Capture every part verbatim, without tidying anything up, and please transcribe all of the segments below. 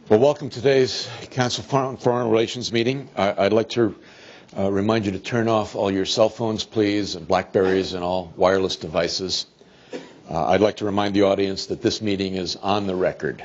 Well, welcome to today's Council on Foreign Relations meeting. I, I'd like to uh, remind you to turn off all your cell phones, please, and Blackberries and all wireless devices. Uh, I'd like to remind the audience that this meeting is on the record.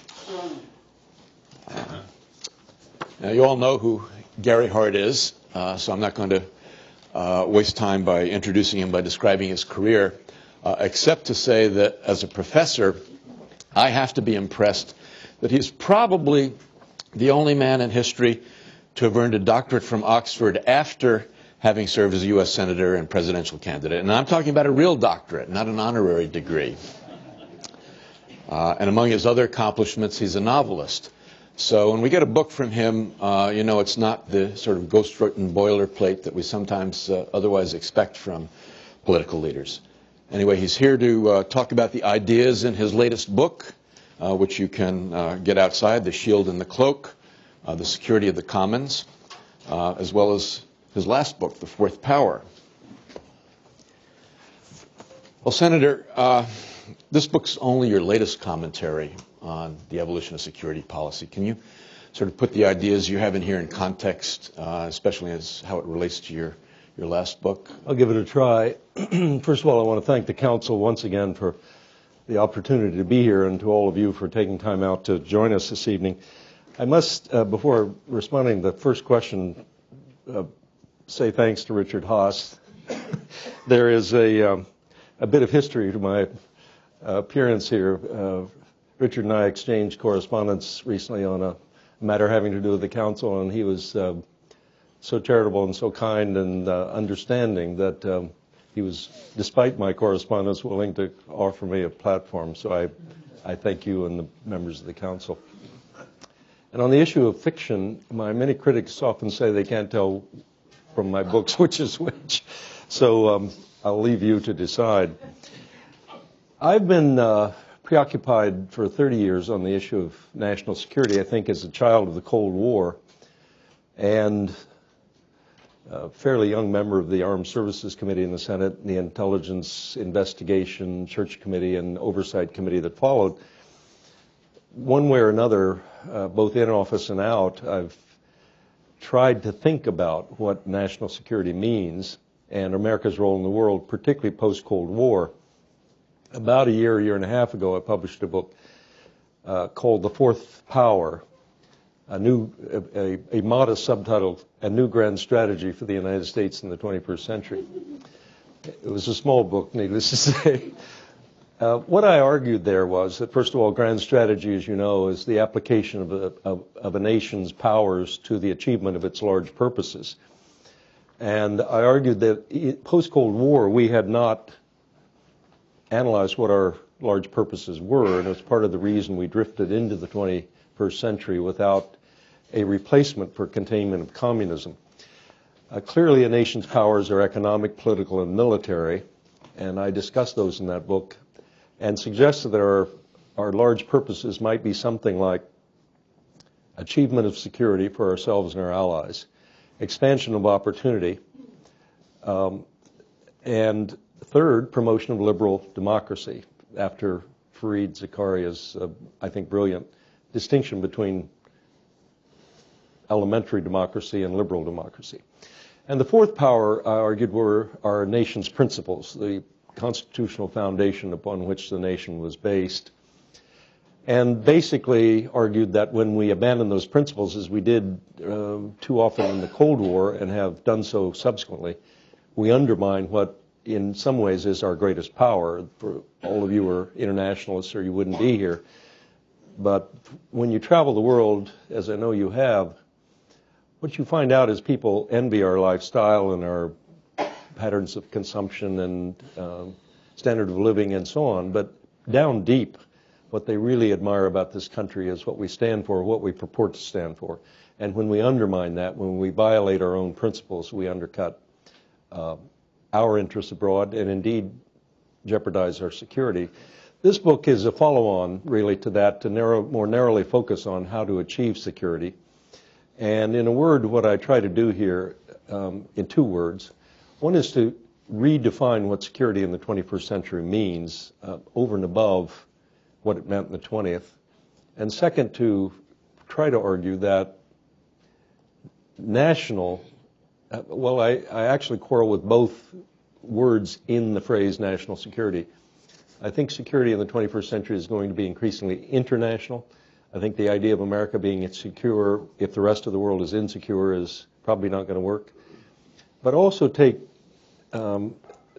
Uh, now, you all know who Gary Hart is, uh, so I'm not going to uh, waste time by introducing him by describing his career, uh, except to say that as a professor, I have to be impressed that he's probably the only man in history to have earned a doctorate from Oxford after having served as a U S Senator and presidential candidate. And I'm talking about a real doctorate, not an honorary degree. Uh, and among his other accomplishments, he's a novelist. So when we get a book from him, uh, you know, it's not the sort of ghost-written boilerplate that we sometimes uh, otherwise expect from political leaders. Anyway, he's here to uh, talk about the ideas in his latest book, Uh, which you can uh, get outside, The Shield and the Cloak, uh, The Security of the Commons, uh, as well as his last book, The Fourth Power. Well, Senator, uh, this book's only your latest commentary on the evolution of security policy. Can you sort of put the ideas you have in here in context, uh, especially as how it relates to your, your last book? I'll give it a try. First of all, I want to thank the Council once again for the opportunity to be here, and to all of you for taking time out to join us this evening. I must, uh, before responding to the first question, uh, say thanks to Richard Haas. There is a, um, a bit of history to my uh, appearance here. Uh, Richard and I exchanged correspondence recently on a matter having to do with the Council, and he was uh, so charitable and so kind and uh, understanding that um, he was, despite my correspondence, willing to offer me a platform. So I, I thank you and the members of the Council. And on the issue of fiction, my many critics often say they can't tell from my books which is which. So um, I'll leave you to decide. I've been uh, preoccupied for thirty years on the issue of national security, I think, as a child of the Cold War, and a fairly young member of the Armed Services Committee in the Senate, and the Intelligence Investigation Church Committee and Oversight Committee that followed. One way or another, uh, both in office and out, I've tried to think about what national security means and America's role in the world, particularly post-Cold War. About a year, a year and a half ago, I published a book uh, called The Fourth Power, A new, a, a modest subtitle, A New Grand Strategy for the United States in the twenty-first century. It was a small book, needless to say. Uh, what I argued there was that, first of all, grand strategy, as you know, is the application of a, of, of a nation's powers to the achievement of its large purposes. And I argued that post-Cold War, we had not analyzed what our large purposes were, and it was part of the reason we drifted into the twenty-first century without a replacement for containment of communism. Uh, clearly, a nation's powers are economic, political, and military, and I discussed those in that book and suggested that our, our large purposes might be something like achievement of security for ourselves and our allies, expansion of opportunity, um, and third, promotion of liberal democracy, after Fareed Zakaria's, uh, I think, brilliant distinction between elementary democracy and liberal democracy. And the fourth power, I argued, were our nation's principles, the constitutional foundation upon which the nation was based. And basically argued that when we abandon those principles, as we did uh, too often in the Cold War and have done so subsequently, we undermine what in some ways is our greatest power. For all of you are internationalists or you wouldn't be here. But when you travel the world, as I know you have, what you find out is people envy our lifestyle and our patterns of consumption and um, standard of living and so on. But down deep, what they really admire about this country is what we stand for, what we purport to stand for. And when we undermine that, when we violate our own principles, we undercut uh, our interests abroad and indeed jeopardize our security. This book is a follow-on, really, to that, to narrow, more narrowly focus on how to achieve security. And in a word, what I try to do here, um, in two words, one is to redefine what security in the twenty-first century means uh, over and above what it meant in the twentieth. And second, to try to argue that national, uh, well, I, I actually quarrel with both words in the phrase national security. I think security in the twenty-first century is going to be increasingly international. I think the idea of America being secure if the rest of the world is insecure is probably not going to work. But also take, um,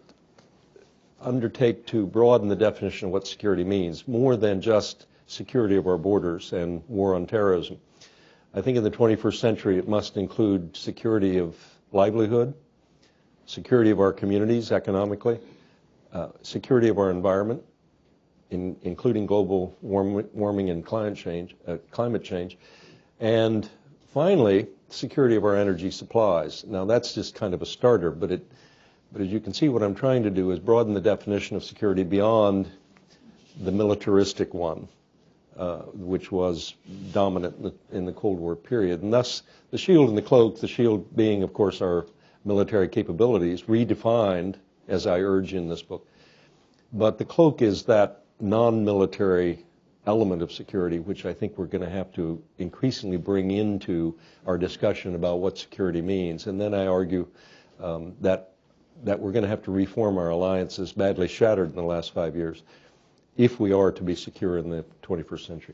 undertake to broaden the definition of what security means, more than just security of our borders and war on terrorism. I think in the twenty-first century it must include security of livelihood, security of our communities economically, uh, security of our environment, in, including global warm, warming and climate change, uh, climate change, and finally, security of our energy supplies. Now that's just kind of a starter, but it, but as you can see, what I'm trying to do is broaden the definition of security beyond the militaristic one, uh, which was dominant in the, in the Cold War period. And thus, the shield and the cloak, the shield being, of course, our military capabilities, redefined, as I urge in this book. But the cloak is that non-military element of security, which I think we're going to have to increasingly bring into our discussion about what security means. And then I argue um, that, that we're going to have to reform our alliances, badly shattered in the last five years, if we are to be secure in the twenty-first century.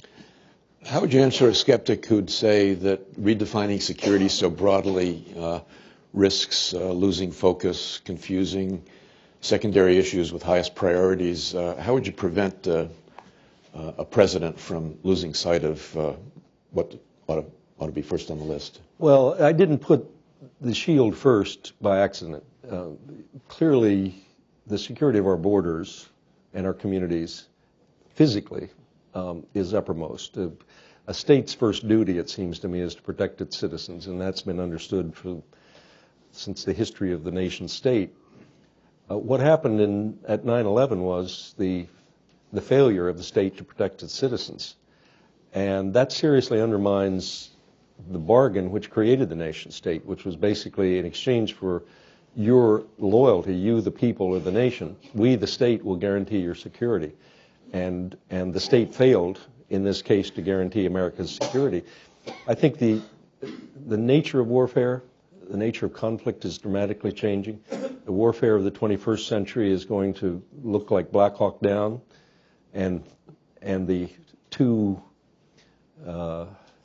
How would you answer a skeptic who'd say that redefining security so broadly uh, risks uh, losing focus, confusing secondary issues with highest priorities? Uh, how would you prevent uh, uh, a president from losing sight of uh, what ought to, ought to be first on the list? Well, I didn't put the shield first by accident. Uh, clearly, the security of our borders and our communities physically um, is uppermost. Uh, a state's first duty, it seems to me, is to protect its citizens, and that's been understood for, since the history of the nation state. Uh, what happened in, at nine eleven was the, the failure of the state to protect its citizens, and that seriously undermines the bargain which created the nation state, which was basically in exchange for your loyalty, you the people or the nation, we the state will guarantee your security. And, and the state failed, in this case, to guarantee America's security. I think the, the nature of warfare, the nature of conflict is dramatically changing. The warfare of the twenty-first century is going to look like Black Hawk Down, and, and the two uh,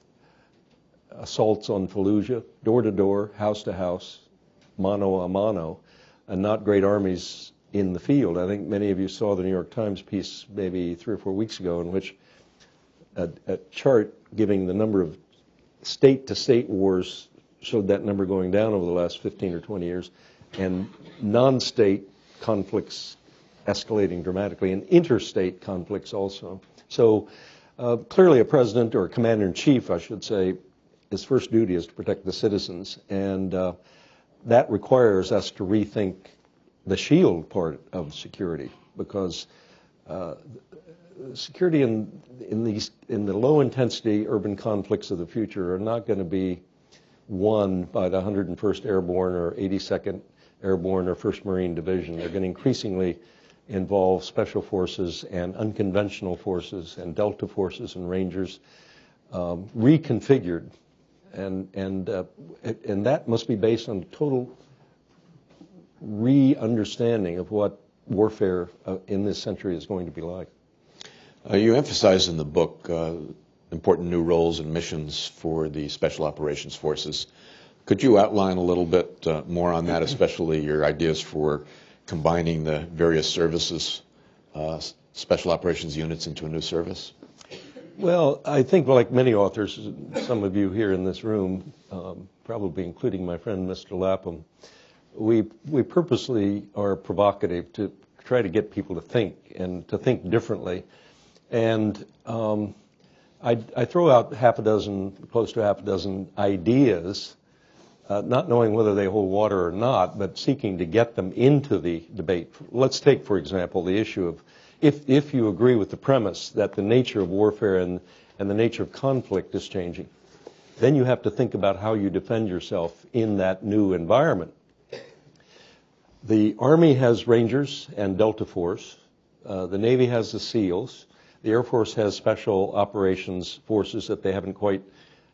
assaults on Fallujah, door to door, house to house, mano a mano, and not great armies in the field. I think many of you saw the New York Times piece maybe three or four weeks ago in which a, a chart giving the number of state-to-state wars showed that number going down over the last fifteen or twenty years, and non-state conflicts escalating dramatically, and interstate conflicts also. So uh, clearly a president, or a commander-in-chief, I should say, his first duty is to protect the citizens, and uh, that requires us to rethink the shield part of security, because uh, security in, in, these, in the low-intensity urban conflicts of the future are not going to be won by the one hundred first Airborne or eighty-second Airborne or first Marine Division. They're going to increasingly involve special forces and unconventional forces and Delta forces and Rangers um, reconfigured. And, and, uh, and that must be based on total re-understanding of what warfare uh, in this century is going to be like. Uh, you emphasize in the book uh, important new roles and missions for the Special Operations Forces. Could you outline a little bit uh, more on that, especially your ideas for combining the various services, uh, Special Operations units into a new service? Well, I think like many authors, some of you here in this room, um, probably including my friend Mister Lapham, we, we purposely are provocative to try to get people to think and to think differently. And um, I, I throw out half a dozen, close to half a dozen ideas, uh, not knowing whether they hold water or not, but seeking to get them into the debate. Let's take, for example, the issue of If, if you agree with the premise that the nature of warfare and, and the nature of conflict is changing, then you have to think about how you defend yourself in that new environment. The Army has Rangers and Delta Force. Uh, the Navy has the SEALs. The Air Force has special operations forces that they haven't quite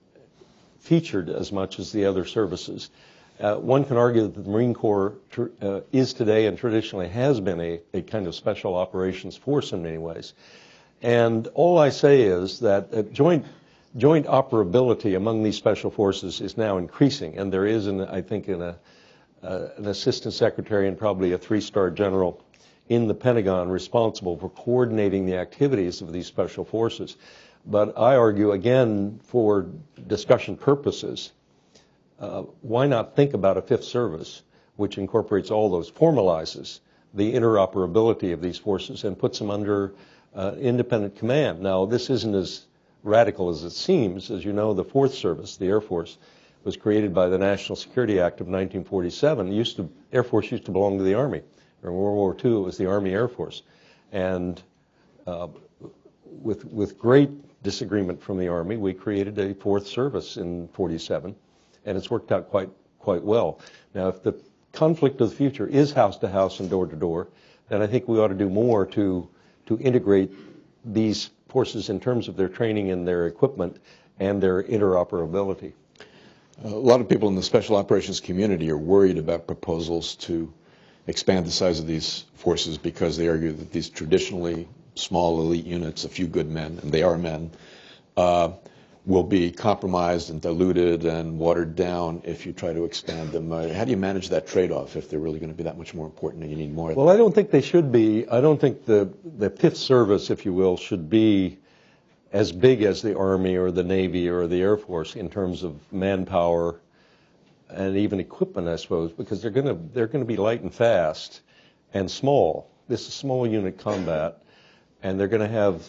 featured as much as the other services. Uh, one can argue that the Marine Corps tr uh, is today and traditionally has been a, a kind of special operations force in many ways. And all I say is that uh, joint, joint operability among these special forces is now increasing, and there is, an, I think, an, uh, uh, an assistant secretary and probably a three-star general in the Pentagon responsible for coordinating the activities of these special forces. But I argue, again, for discussion purposes, uh, why not think about a fifth service which incorporates all those, formalizes the interoperability of these forces and puts them under uh, independent command. Now, this isn't as radical as it seems. As you know, the Fourth Service, the Air Force, was created by the National Security Act of nineteen forty-seven. It used to, Air Force used to belong to the Army. In World War Two, it was the Army Air Force. And uh, with, with great disagreement from the Army, we created a Fourth Service in forty-seven, and it's worked out quite, quite well. Now, if the conflict of the future is house to house and door to door, then I think we ought to do more to, to integrate these forces in terms of their training and their equipment and their interoperability. A lot of people in the special operations community are worried about proposals to expand the size of these forces because they argue that these traditionally small elite units, a few good men, and they are men, uh, will be compromised and diluted and watered down if you try to expand them. Uh, how do you manage that trade-off if they're really going to be that much more important and you need more? Well, I don't think they should be. I don't think the, the Fifth Service, if you will, should be as big as the Army or the Navy or the Air Force in terms of manpower and even equipment, I suppose, because they're going to they're going to be light and fast and small. This is small unit combat, and they're going to have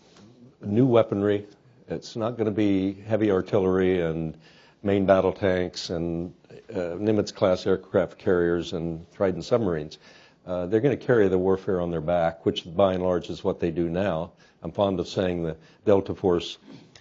new weaponry. It's not going to be heavy artillery and main battle tanks and uh, Nimitz-class aircraft carriers and Trident submarines. Uh, they're going to carry the warfare on their back, which by and large is what they do now. I'm fond of saying the Delta Force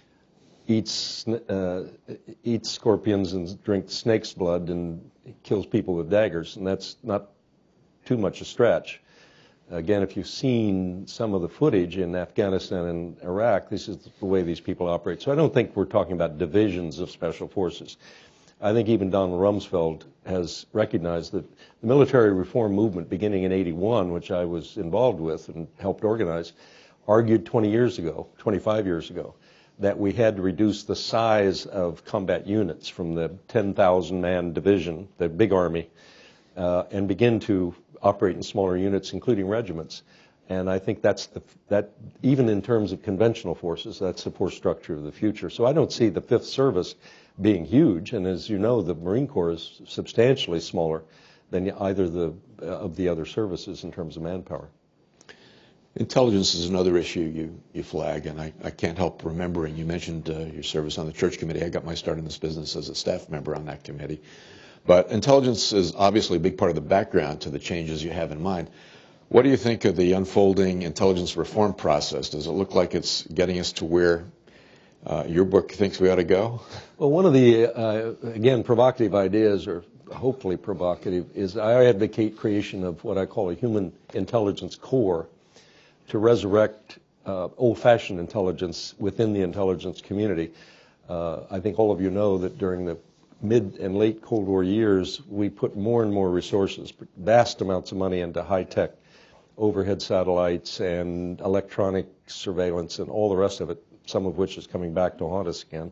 eats uh, eats scorpions and drinks snake's blood and kills people with daggers, and that's not too much a stretch. Again, if you've seen some of the footage in Afghanistan and Iraq, this is the way these people operate. So I don't think we're talking about divisions of special forces. I think even Donald Rumsfeld has recognized that the military reform movement beginning in eighty-one, which I was involved with and helped organize, argued twenty years ago, twenty-five years ago, that we had to reduce the size of combat units from the ten thousand man division, the big army, uh, and begin to operate in smaller units, including regiments. And I think that's the, that, even in terms of conventional forces, that's the force structure of the future. So I don't see the Fifth Service being huge. And as you know, the Marine Corps is substantially smaller than either the, uh, of the other services in terms of manpower. Intelligence is another issue you, you flag, and I, I can't help remembering, you mentioned uh, your service on the church committee. I got my start in this business as a staff member on that committee. But intelligence is obviously a big part of the background to the changes you have in mind. What do you think of the unfolding intelligence reform process? Does it look like it's getting us to where uh, your book thinks we ought to go? Well, one of the, uh, again, provocative ideas, or hopefully provocative, is I advocate creation of what I call a human intelligence corps to resurrect uh, old-fashioned intelligence within the intelligence community. Uh, I think all of you know that during the mid and late Cold War years, we put more and more resources, vast amounts of money into high-tech overhead satellites and electronic surveillance and all the rest of it, some of which is coming back to haunt us again,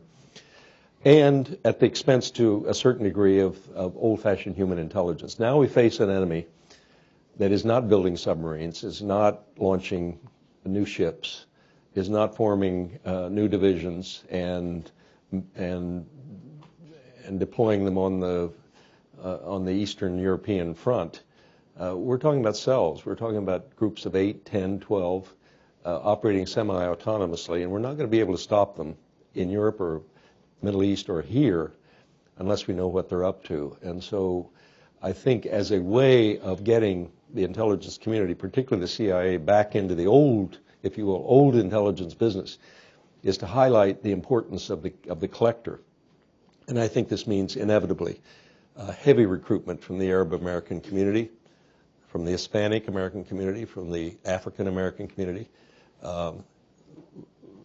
and at the expense to a certain degree of, of old-fashioned human intelligence. Now we face an enemy that is not building submarines, is not launching new ships, is not forming uh, new divisions and and and deploying them on the uh, on the Eastern European front. Uh, we're talking about cells. We're talking about groups of eight, ten, twelve uh, operating semi-autonomously, and we're not going to be able to stop them in Europe or Middle East or here unless we know what they're up to. And so I think as a way of getting the intelligence community, particularly the C I A, back into the old, if you will, old intelligence business, is to highlight the importance of the of the collector. And I think this means inevitably uh, heavy recruitment from the Arab American community, from the Hispanic American community, from the African American community, um,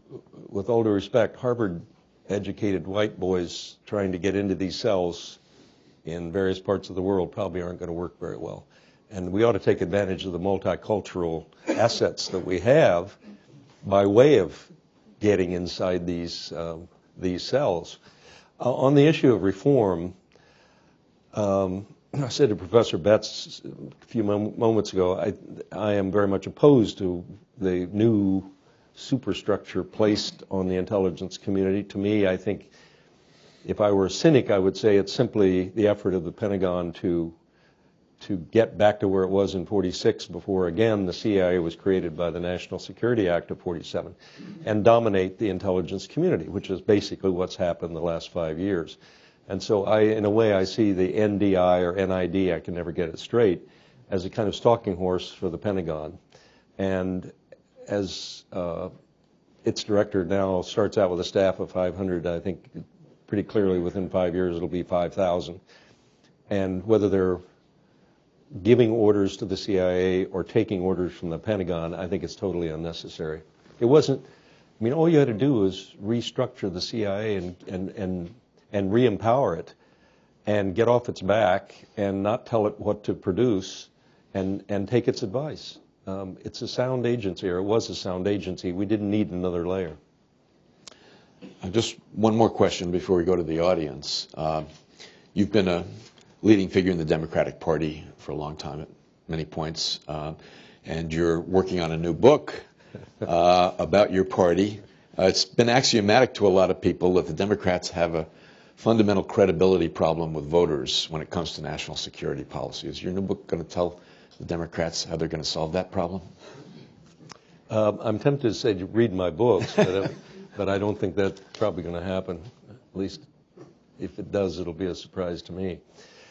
with all due respect, Harvard-educated white boys trying to get into these cells in various parts of the world probably aren't going to work very well. And we ought to take advantage of the multicultural assets that we have by way of getting inside these, um, these cells. Uh, on the issue of reform, um, I said to Professor Betts a few mom moments ago, I, I am very much opposed to the new superstructure placed on the intelligence community. To me, I think if I were a cynic, I would say it's simply the effort of the Pentagon to to get back to where it was in forty-six, before, again, the C I A was created by the National Security Act of forty-seven, and dominate the intelligence community, which is basically what's happened the last five years. And so I, in a way, I see the N D I or N I D, I can never get it straight, as a kind of stalking horse for the Pentagon. And as uh, its director now starts out with a staff of five hundred, I think pretty clearly within five years it'll be five thousand. And whether they're giving orders to the C I A or taking orders from the Pentagon, I think it's totally unnecessary. It wasn't, I mean, all you had to do was restructure the C I A and, and, and, and re-empower it and get off its back and not tell it what to produce and, and take its advice. Um, it's a sound agency, or it was a sound agency. We didn't need another layer. Uh, just one more question before we go to the audience. Uh, you've been a leading figure in the Democratic Party for a long time at many points, uh, and you're working on a new book uh, about your party. Uh, it's been axiomatic to a lot of people that the Democrats have a fundamental credibility problem with voters when it comes to national security policy. Is your new book going to tell the Democrats how they're going to solve that problem? Um, I'm tempted to say to read my books, but, uh, but I don't think that's probably going to happen. At least if it does, it'll be a surprise to me.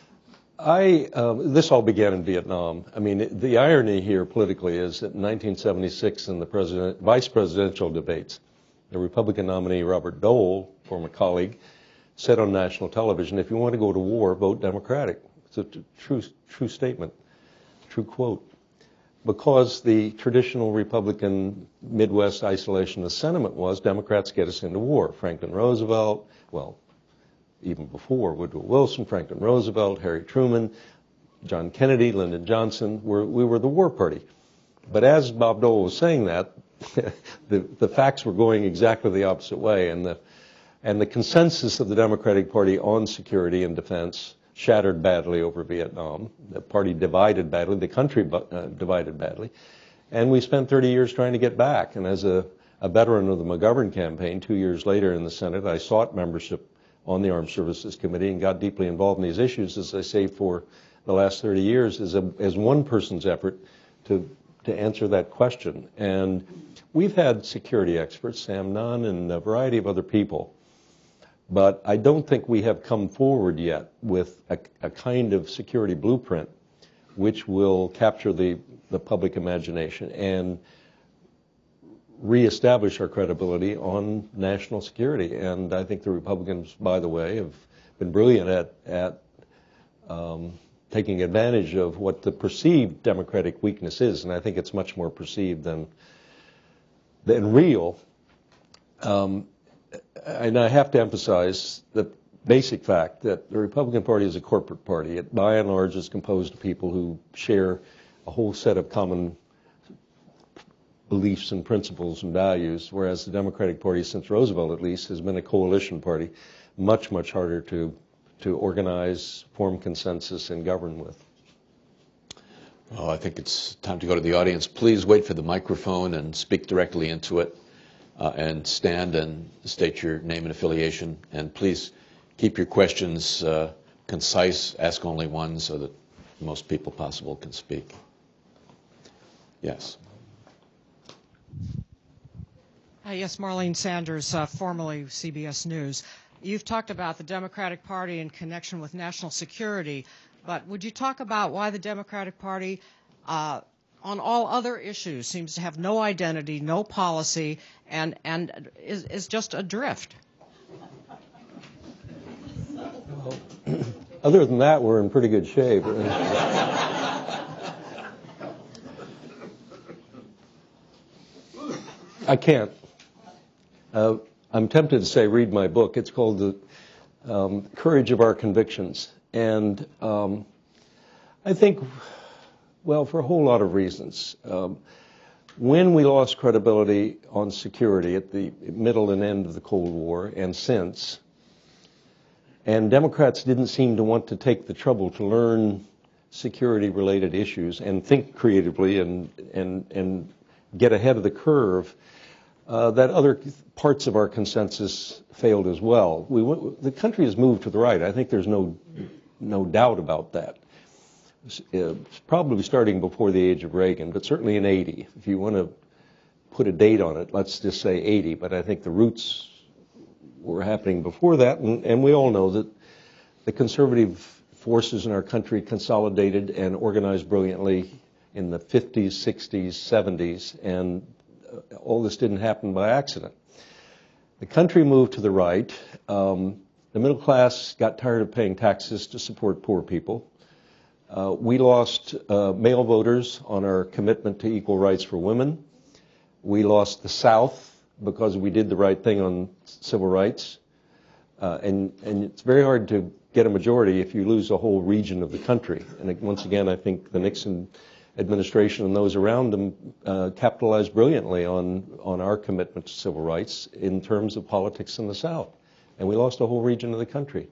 I, um, this all began in Vietnam. I mean, the irony here politically is that in nineteen seventy-six in the president, vice presidential debates, the Republican nominee Robert Dole, former colleague, said on national television, if you want to go to war, vote Democratic. It's a true, true statement, true quote. Because the traditional Republican Midwest isolationist sentiment was Democrats get us into war. Franklin Roosevelt, well, even before Woodrow Wilson, Franklin Roosevelt, Harry Truman, John Kennedy, Lyndon Johnson, were, we were the war party. But as Bob Dole was saying that, the, the facts were going exactly the opposite way, and the, and the consensus of the Democratic Party on security and defense shattered badly over Vietnam. The party divided badly, the country uh, divided badly, and we spent thirty years trying to get back. And as a, a veteran of the McGovern campaign, two years later in the Senate, I sought membership on the Armed Services Committee and got deeply involved in these issues, as I say, for the last thirty years as, a, as one person's effort to, to answer that question. And we've had security experts, Sam Nunn and a variety of other people, but I don't think we have come forward yet with a, a kind of security blueprint which will capture the, the public imagination and reestablish our credibility on national security. And I think the Republicans, by the way, have been brilliant at, at um, taking advantage of what the perceived Democratic weakness is, and I think it's much more perceived than, than real. Um, and I have to emphasize the basic fact that the Republican Party is a corporate party. It, by and large, is composed of people who share a whole set of common beliefs and principles and values, whereas the Democratic Party, since Roosevelt at least, has been a coalition party, much, much harder to, to organize, form consensus, and govern with. Well, I think it's time to go to the audience. Please wait for the microphone and speak directly into it, uh, and stand and state your name and affiliation. And please keep your questions uh, concise, ask only one so that most people possible can speak. Yes. Uh, yes, Marlene Sanders, uh, formerly C B S News. You've talked about the Democratic Party in connection with national security, but would you talk about why the Democratic Party, uh, on all other issues, seems to have no identity, no policy, and, and is, is just adrift? Well, other than that, we're in pretty good shape. I can't. Uh, I'm tempted to say read my book. It's called The um, Courage of Our Convictions. And um, I think, well, for a whole lot of reasons. Um, when we lost credibility on security at the middle and end of the Cold War and since, and Democrats didn't seem to want to take the trouble to learn security-related issues and think creatively and, and, and get ahead of the curve, uh, that other parts of our consensus failed as well. We went, the country has moved to the right. I think there's no, no doubt about that. It's probably starting before the age of Reagan, but certainly in eighty. If you want to put a date on it, let's just say eighty, but I think the roots were happening before that, and, and we all know that the conservative forces in our country consolidated and organized brilliantly in the fifties, sixties, seventies, and all this didn't happen by accident. The country moved to the right. Um, the middle class got tired of paying taxes to support poor people. Uh, we lost uh, male voters on our commitment to equal rights for women. We lost the South because we did the right thing on civil rights. Uh, and, and it's very hard to get a majority if you lose a whole region of the country. And once again, I think the Nixon administration and those around them uh, capitalized brilliantly on, on our commitment to civil rights in terms of politics in the South. And we lost a whole region of the country.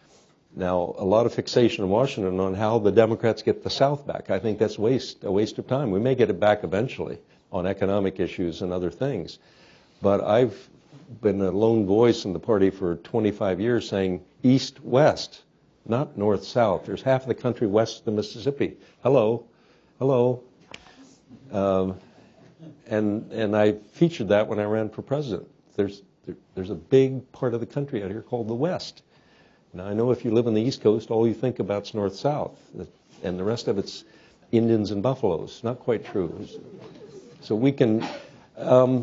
Now, a lot of fixation in Washington on how the Democrats get the South back. I think that's waste, a waste of time. We may get it back eventually on economic issues and other things. But I've been a lone voice in the party for twenty-five years saying east-west, not north-south. There's half of the country west of the Mississippi. Hello, hello. Um, and and I featured that when I ran for president. There's there, there's a big part of the country out here called the West. Now, I know if you live on the East Coast, all you think about is north-south, and the rest of it's Indians and buffaloes. Not quite true. So we can, um,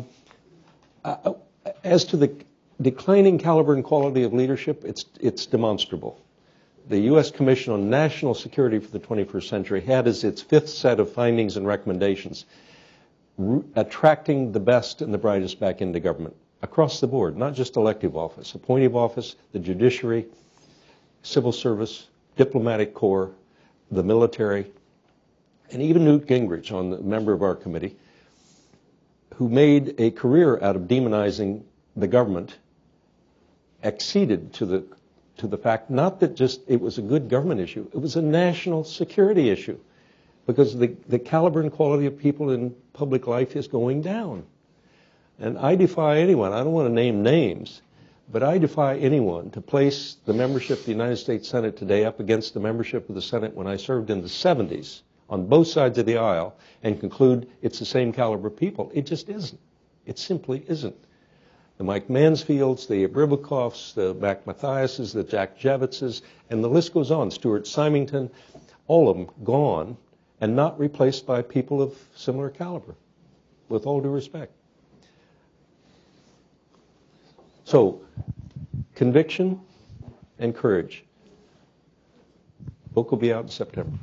uh, as to the declining caliber and quality of leadership, it's, it's demonstrable. The U S Commission on National Security for the twenty-first century had as its fifth set of findings and recommendations attracting the best and the brightest back into government across the board, not just elective office, appointive office, the judiciary, civil service, diplomatic corps, the military, and even Newt Gingrich, on the member of our committee, who made a career out of demonizing the government, acceded to the to the fact not that just it was a good government issue, it was a national security issue, because the, the caliber and quality of people in public life is going down. And I defy anyone, I don't want to name names, but I defy anyone to place the membership of the United States Senate today up against the membership of the Senate when I served in the seventies on both sides of the aisle and conclude it's the same caliber of people. It just isn't. It simply isn't. The Mike Mansfields, the Abribakoffs, the Mac Mathiases, the Jack Jevitzes, and the list goes on. Stuart Symington, all of them gone and not replaced by people of similar caliber, with all due respect. So, conviction and courage. Book will be out in September.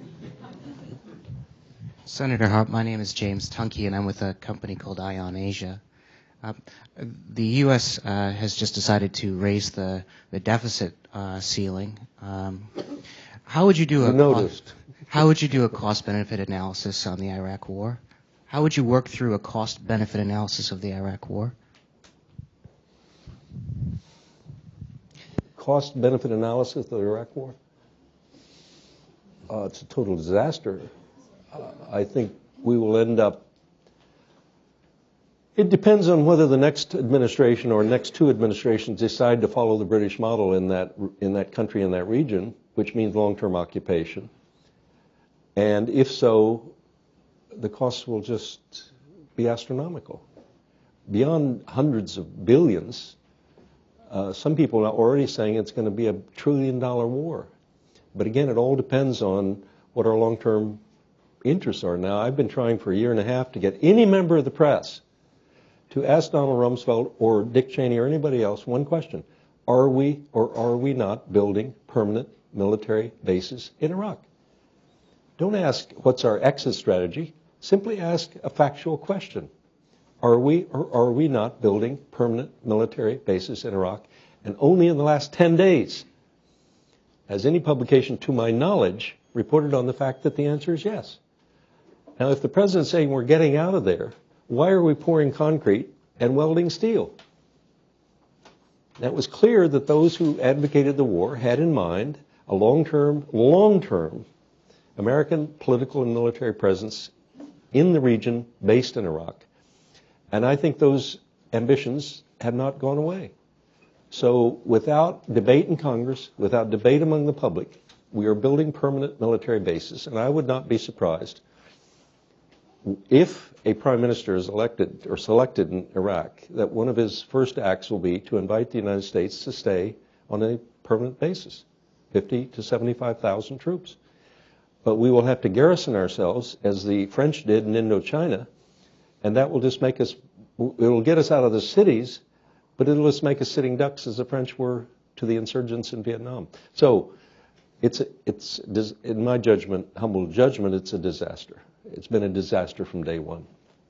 Senator Hart, my name is James Tunke, and I'm with a company called Ion Asia. Uh, the U S uh, has just decided to raise the, the deficit uh, ceiling. Um, how would you do a you noticed. How would you do a cost-benefit analysis on the Iraq War? How would you work through a cost-benefit analysis of the Iraq War? Cost-benefit analysis of the Iraq War? Uh, it's a total disaster. Uh, I think we will end up... It depends on whether the next administration or next two administrations decide to follow the British model in that, in that country, in that region, which means long-term occupation. And if so, the costs will just be astronomical. Beyond hundreds of billions, uh, some people are already saying it's going to be a trillion dollar war. But again, it all depends on what our long-term interests are. Now, I've been trying for a year and a half to get any member of the press to ask Donald Rumsfeld or Dick Cheney or anybody else one question. Are we or are we not building permanent military bases in Iraq? Don't ask what's our exit strategy. Simply ask a factual question. Are we, or are we not building permanent military bases in Iraq? And only in the last ten days has any publication, to my knowledge, reported on the fact that the answer is yes. Now, if the president's saying we're getting out of there, why are we pouring concrete and welding steel? Now, it was clear that those who advocated the war had in mind a long-term, long-term American political and military presence in the region based in Iraq. And I think those ambitions have not gone away. So without debate in Congress, without debate among the public, we are building permanent military bases. And I would not be surprised if a prime minister is elected or selected in Iraq, that one of his first acts will be to invite the United States to stay on a permanent basis, fifty to seventy-five thousand troops. But we will have to garrison ourselves as the French did in Indochina, and that will just make us, it will get us out of the cities, but it will just make us sitting ducks as the French were to the insurgents in Vietnam. So it's, it's in my judgment, humble judgment, it's a disaster. It's been a disaster from day one.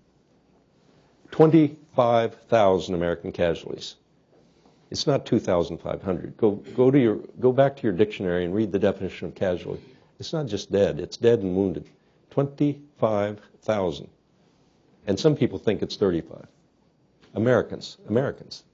twenty-five thousand American casualties. It's not two thousand five hundred. Go, go, to your, go back to your dictionary and read the definition of casualty. It's not just dead, it's dead and wounded. twenty-five thousand. And some people think it's thirty-five. Americans, Americans.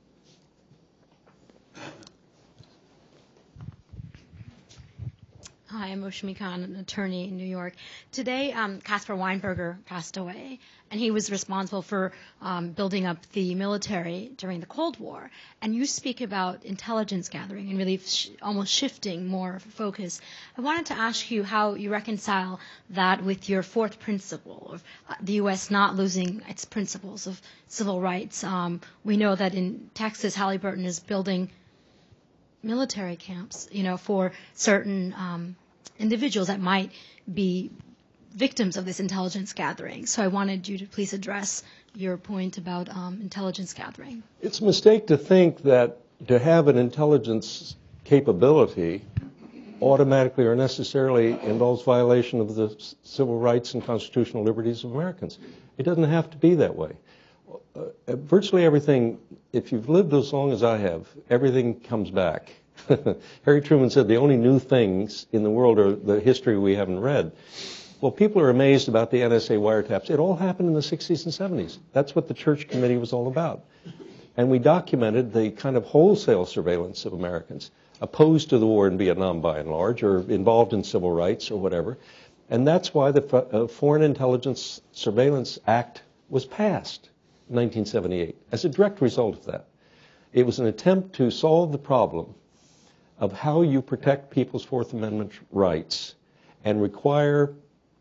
Hi, I'm Oshmi Khan, an attorney in New York. Today, um, Caspar Weinberger passed away, and he was responsible for um, building up the military during the Cold War. And you speak about intelligence gathering and really sh- almost shifting more focus. I wanted to ask you how you reconcile that with your fourth principle of uh, the U S not losing its principles of civil rights. Um, we know that in Texas, Halliburton is building military camps, you know, for certain um, individuals that might be victims of this intelligence gathering. So I wanted you to please address your point about um, intelligence gathering. It's a mistake to think that to have an intelligence capability automatically or necessarily involves violation of the civil rights and constitutional liberties of Americans. It doesn't have to be that way. Uh, virtually everything, if you've lived as long as I have, everything comes back. Harry Truman said the only new things in the world are the history we haven't read. Well, people are amazed about the N S A wiretaps. It all happened in the sixties and seventies. That's what the Church Committee was all about. And we documented the kind of wholesale surveillance of Americans opposed to the war in Vietnam by and large, or involved in civil rights or whatever. And that's why the uh, Foreign Intelligence Surveillance Act was passed in nineteen seventy-eight as a direct result of that. It was an attempt to solve the problem of how you protect people's Fourth Amendment rights and require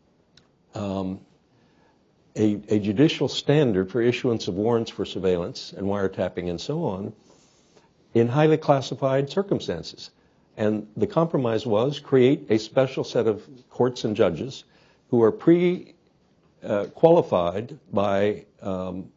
um, a, a judicial standard for issuance of warrants for surveillance and wiretapping and so on in highly classified circumstances. And the compromise was create a special set of courts and judges who are pre-qualified uh, by, um,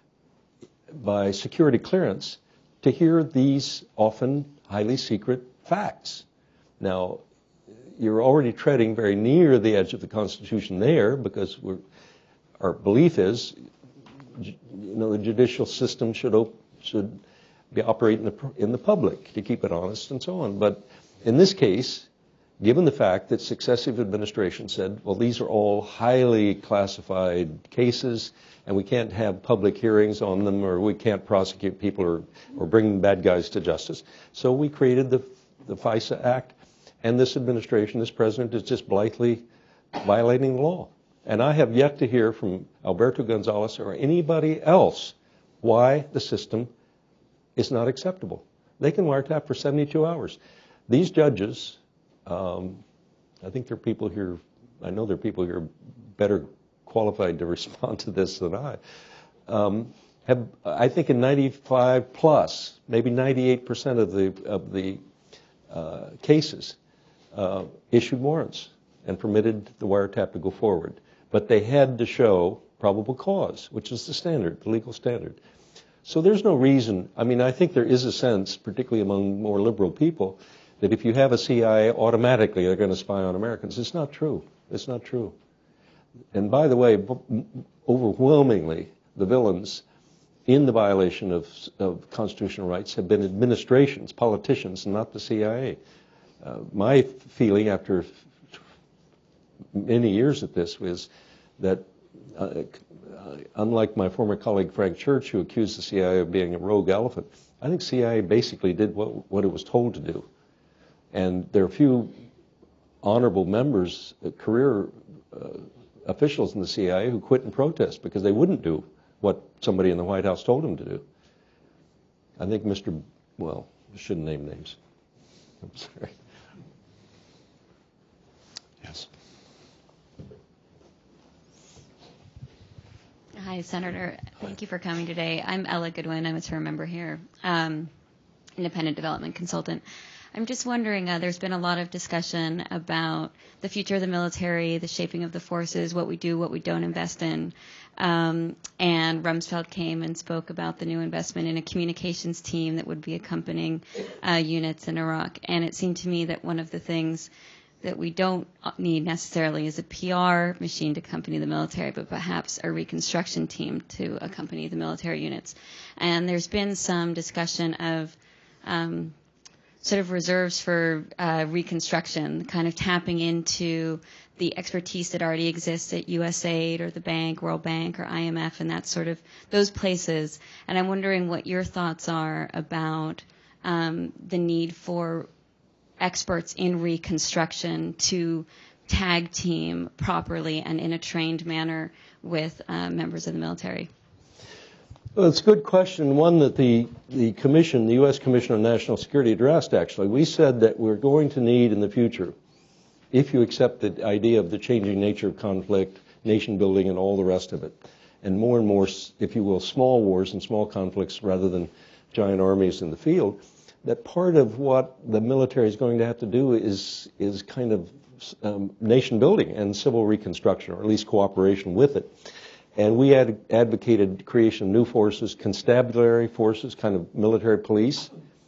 by security clearance to hear these often highly secret facts. Now, you're already treading very near the edge of the Constitution there, because we're, our belief is, you know, the judicial system should op- should be operating in the, in the public to keep it honest and so on. But in this case, given the fact that successive administrations said, well, these are all highly classified cases, and we can't have public hearings on them, or we can't prosecute people or, or bring bad guys to justice. So we created the, the FISA Act, and this administration, this president, is just blithely violating the law. And I have yet to hear from Alberto Gonzales or anybody else why the system is not acceptable. They can wiretap for seventy-two hours. These judges, um, I think there are people here, I know there are people here better qualified to respond to this than I, um, have, I think in ninety-five plus, maybe ninety-eight percent of the, of the uh, cases uh, issued warrants and permitted the wiretap to go forward. But they had to show probable cause, which is the standard, the legal standard. So there's no reason, I mean, I think there is a sense, particularly among more liberal people, that if you have a C I A, automatically they're going to spy on Americans. It's not true. It's not true. And by the way, overwhelmingly, the villains in the violation of, of constitutional rights have been administrations, politicians, not the C I A. Uh, my feeling after many years at this was that uh, uh, unlike my former colleague Frank Church, who accused the C I A of being a rogue elephant, I think C I A basically did what, what it was told to do. And there are few honorable members, uh, career uh, officials in the C I A who quit in protest because they wouldn't do what somebody in the White House told them to do. I think Mister Well, I shouldn't name names. I'm sorry. Yes. Hi, Senator. Thank you for coming today. I'm Ella Goodwin. I'm a term member here, um, independent development consultant. I'm just wondering, uh, there's been a lot of discussion about the future of the military, the shaping of the forces, what we do, what we don't invest in. Um, and Rumsfeld came and spoke about the new investment in a communications team that would be accompanying uh, units in Iraq. And it seemed to me that one of the things that we don't need necessarily is a P R machine to accompany the military, but perhaps a reconstruction team to accompany the military units. And there's been some discussion of um, sort of reserves for uh, reconstruction, kind of tapping into the expertise that already exists at U S A I D or the bank, World Bank, or I M F, and that sort of those places. And I'm wondering what your thoughts are about um, the need for experts in reconstruction to tag team properly and in a trained manner with uh, members of the military. Well, it's a good question, one that the, the Commission, the U S Commission on National Security addressed, actually. We said that we're going to need in the future, if you accept the idea of the changing nature of conflict, nation building, and all the rest of it, and more and more, if you will, small wars and small conflicts rather than giant armies in the field, that part of what the military is going to have to do is, is kind of um, nation building and civil reconstruction, or at least cooperation with it. And we had advocated creation of new forces, constabulary forces, kind of military police,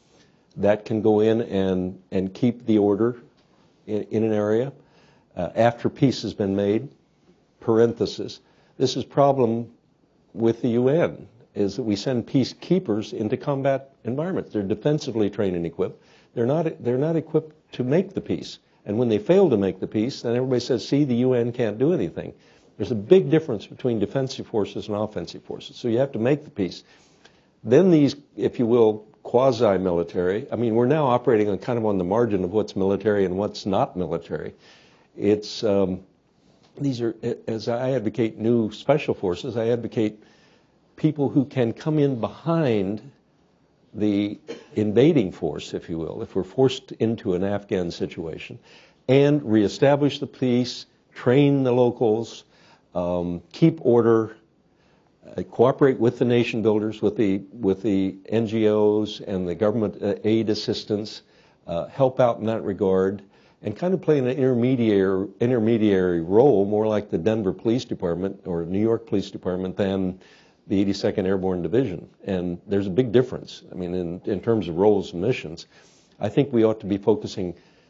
that can go in and, and keep the order in, in an area uh, after peace has been made. Parenthesis. This is a problem with the U N, is that we send peacekeepers into combat environments. They're defensively trained and equipped. They're not, they're not equipped to make the peace. And when they fail to make the peace, then everybody says, see, the U N can't do anything. There's a big difference between defensive forces and offensive forces. So you have to make the peace. Then these, if you will, quasi-military, I mean, we're now operating on kind of on the margin of what's military and what's not military. It's, um, these are, as I advocate new special forces, I advocate people who can come in behind the invading force, if you will, if we're forced into an Afghan situation, and reestablish the peace, train the locals, um, keep order, uh, cooperate with the nation builders, with the with the N G Os and the government uh, aid assistance, uh, help out in that regard, and kind of play an intermediary intermediary role, more like the Denver Police Department or New York Police Department than the eighty-second Airborne Division. And there's a big difference. I mean, in, in terms of roles and missions, I think we ought to be focusing.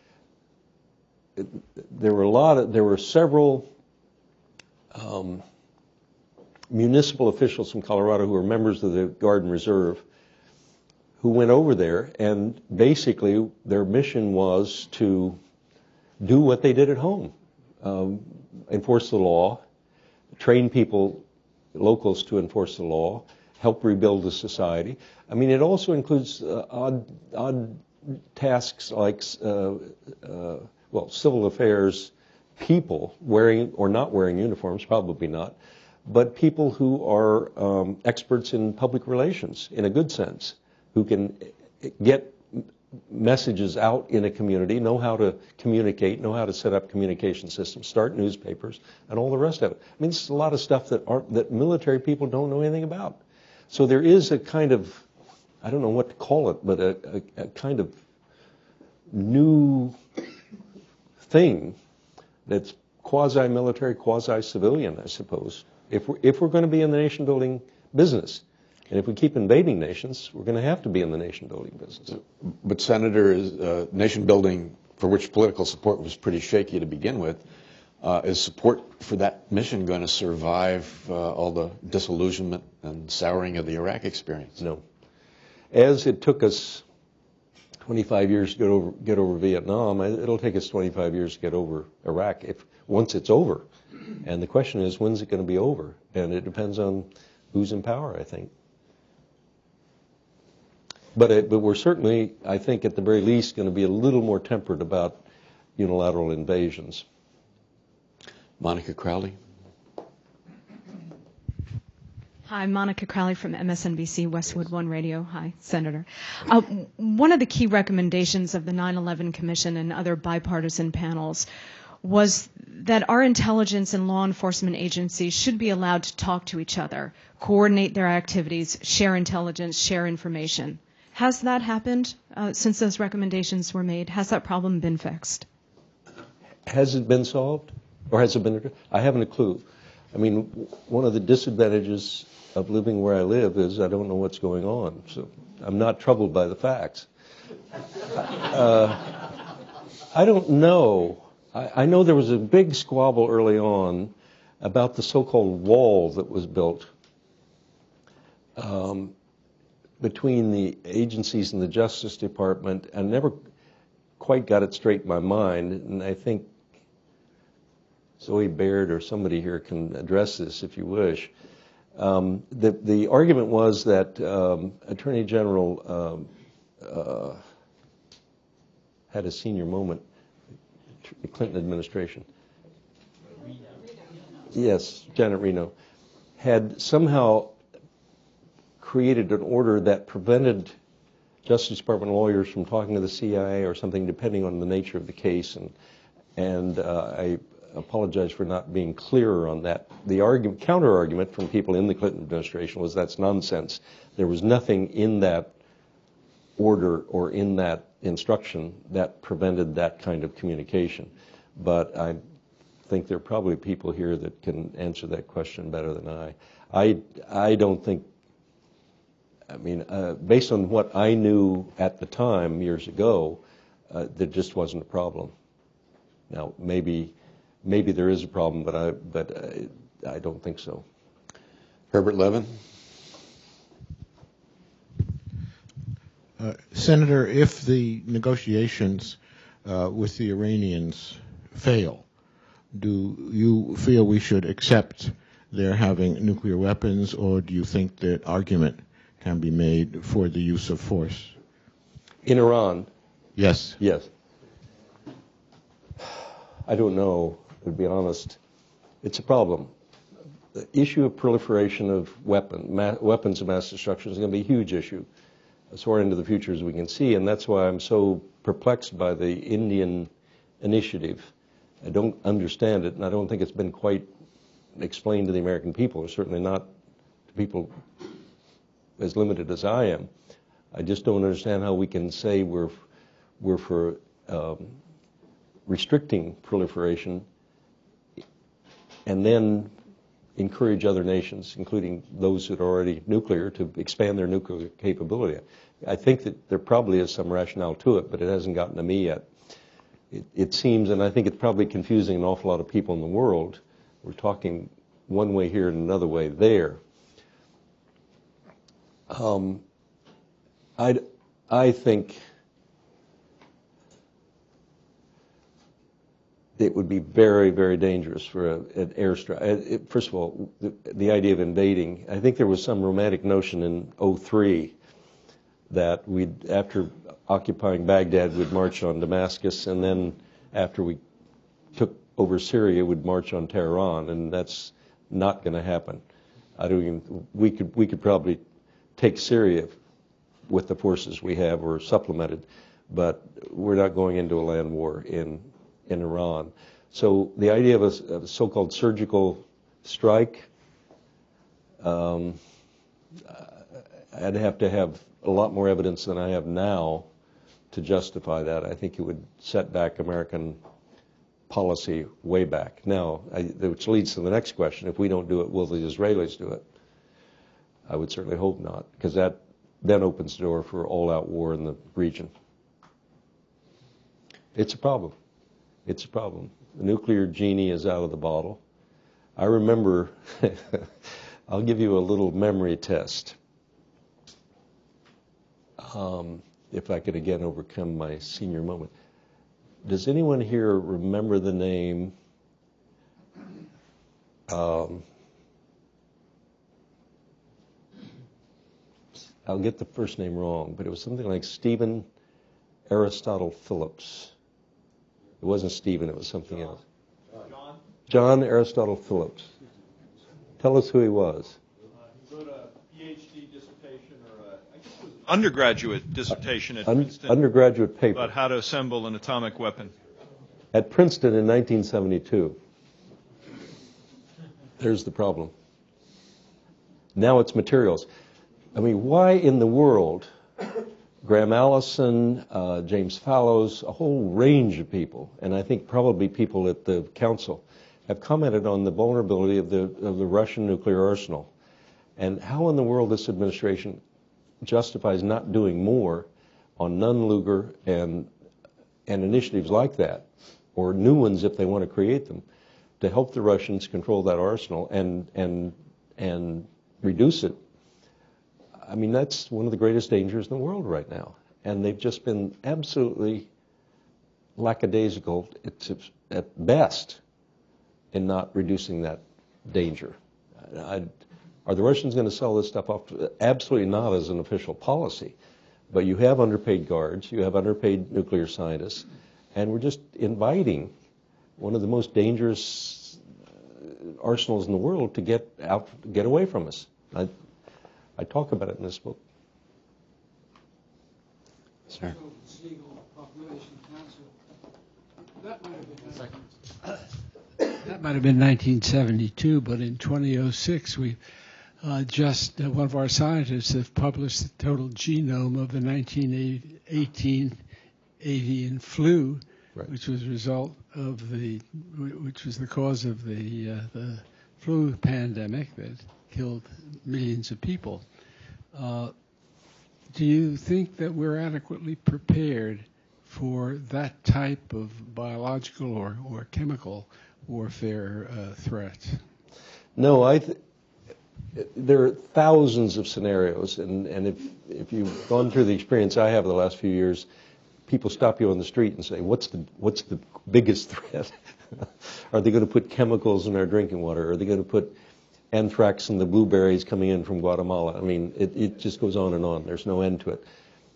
There were a lot of, there were several um, municipal officials from Colorado who were members of the Guard and Reserve who went over there, and basically their mission was to do what they did at home, um, enforce the law, train people, locals to enforce the law, help rebuild the society. I mean, it also includes uh, odd, odd tasks like, uh, uh, well, civil affairs people wearing or not wearing uniforms, probably not, but people who are um, experts in public relations in a good sense, who can get messages out in a community, know how to communicate, know how to set up communication systems, start newspapers, and all the rest of it. I mean, it's a lot of stuff that aren't, that military people don't know anything about. So there is a kind of, I don't know what to call it, but a, a, a kind of new thing that's quasi-military, quasi-civilian, I suppose, if we're, if we're going to be in the nation-building business. And if we keep invading nations, we're going to have to be in the nation-building business. But, Senator, is uh, nation-building, for which political support was pretty shaky to begin with, uh, is support for that mission going to survive uh, all the disillusionment and souring of the Iraq experience. No. As it took us twenty-five years to get over, get over Vietnam, it'll take us twenty-five years to get over Iraq if once it's over. And the question is, when's it going to be over? And it depends on who's in power, I think. But, it, but we're certainly, I think, at the very least, going to be a little more tempered about unilateral invasions. Monica Crowley. Hi, Monica Crowley from M S N B C Westwood One Radio. Hi, Senator. Uh, one of the key recommendations of the nine eleven Commission and other bipartisan panels was that our intelligence and law enforcement agencies should be allowed to talk to each other, coordinate their activities, share intelligence, share information. Has that happened uh, since those recommendations were made? Has that problem been fixed? Has it been solved? Or has it been? I haven't a clue. I mean, one of the disadvantages of living where I live is I don't know what's going on. So I'm not troubled by the facts. Uh, I don't know. I, I know there was a big squabble early on about the so-called wall that was built um, between the agencies and the Justice Department. I never quite got it straight in my mind, and I think Zoe Baird or somebody here can address this if you wish. Um, the, the argument was that um, Attorney General um, uh, had a senior moment, the Clinton administration. Yes, Janet Reno, had somehow created an order that prevented Justice Department lawyers from talking to the C I A or something, depending on the nature of the case. And, and uh, I apologize for not being clearer on that. The argument, counter-argument from people in the Clinton administration was that's nonsense. There was nothing in that order or in that instruction that prevented that kind of communication. But I think there are probably people here that can answer that question better than I. I, I don't think, I mean, uh, based on what I knew at the time years ago, uh, there just wasn't a problem. Now, maybe maybe there is a problem, but I, but I, I don't think so. Herbert Levin. Uh, Senator, if the negotiations uh, with the Iranians fail, do you feel we should accept their having nuclear weapons, or do you think that argument can be made for the use of force? In Iran? Yes. Yes. I don't know, to be honest. It's a problem. The issue of proliferation of weapon, ma weapons of mass destruction is going to be a huge issue as far into the future as we can see, and that's why I'm so perplexed by the Indian initiative. I don't understand it, and I don't think it's been quite explained to the American people, or certainly not to people as limited as I am. I just don't understand how we can say we're, we're for um, restricting proliferation and then encourage other nations, including those that are already nuclear, to expand their nuclear capability. I think that there probably is some rationale to it, but it hasn't gotten to me yet. It, it seems, and I think it's probably confusing an awful lot of people in the world. We're talking one way here and another way there. Um, I, I think it would be very, very dangerous for a, an airstrike. First of all, the, the idea of invading. I think there was some romantic notion in oh three that we'd, after occupying Baghdad, we'd march on Damascus, and then after we took over Syria, we'd march on Tehran, and that's not going to happen. I don't even. We could we could probably take Syria with the forces we have, or supplemented, but we're not going into a land war in. in Iran. So the idea of a, of a so-called surgical strike, um, I'd have to have a lot more evidence than I have now to justify that. I think it would set back American policy way back. Now, I, which leads to the next question. If we don't do it, will the Israelis do it? I would certainly hope not, because that then opens the door for all-out war in the region. It's a problem. It's a problem. The nuclear genie is out of the bottle. I remember I'll give you a little memory test. Um, if I could again overcome my senior moment. Does anyone here remember the name um, I'll get the first name wrong, but it was something like Stephen Aristotle Phillips. It wasn't Stephen, it was something else. John? John Aristotle Phillips. Tell us who he was. Uh, he wrote a PhD dissertation, or a, I guess it was an undergraduate dissertation at Un- Princeton undergraduate paper. about how to assemble an atomic weapon. At Princeton in nineteen seventy-two. There's the problem. Now it's materials. I mean, why in the world, Graham Allison, uh, James Fallows, a whole range of people, and I think probably people at the council, have commented on the vulnerability of the of the Russian nuclear arsenal, and how in the world this administration justifies not doing more on Nunn-Lugar and and initiatives like that, or new ones if they want to create them, to help the Russians control that arsenal and and and reduce it. I mean, that's one of the greatest dangers in the world right now, and they've just been absolutely lackadaisical at best in not reducing that danger. I, are the Russians going to sell this stuff off? Absolutely not as an official policy. But you have underpaid guards, you have underpaid nuclear scientists, and we're just inviting one of the most dangerous arsenals in the world to get out, get away from us. I, I talk about it in this book. Sir. That might have been nineteen seventy-two, but in two thousand six, we uh, just, uh, one of our scientists have published the total genome of the nineteen eighteen avian flu, right, which was a result of the, which was the cause of the, uh, the flu pandemic that killed millions of people. Uh, do you think that we're adequately prepared for that type of biological or, or chemical warfare uh, threats? No, I. Th- there are thousands of scenarios, and, and if if you've gone through the experience I have the last few years, people stop you on the street and say, "What's the what's the biggest threat? Are they going to put chemicals in our drinking water? Are they going to put anthrax in the blueberries coming in from Guatemala?" I mean, it, it just goes on and on. There's no end to it.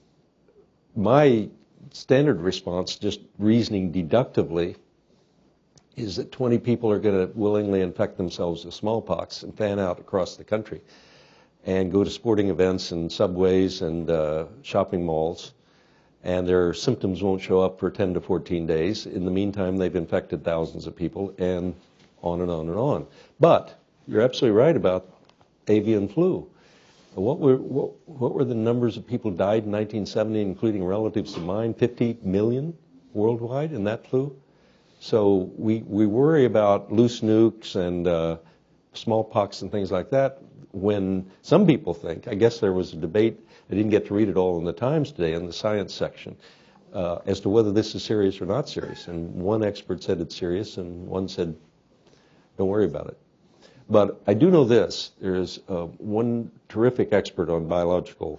My standard response, just reasoning deductively, is that twenty people are going to willingly infect themselves with smallpox and fan out across the country and go to sporting events and subways and uh, shopping malls, and their symptoms won't show up for ten to fourteen days. In the meantime, they've infected thousands of people, and on and on and on. But you're absolutely right about avian flu. What were what, what were the numbers of people died in nineteen seventy, including relatives of mine? fifty million worldwide in that flu. So we we worry about loose nukes and uh, smallpox and things like that, when some people think, I guess there was a debate, I didn't get to read it all in the Times today in the science section, uh, as to whether this is serious or not serious. And one expert said it's serious, and one said, don't worry about it. But I do know this, there's uh, one terrific expert on biological,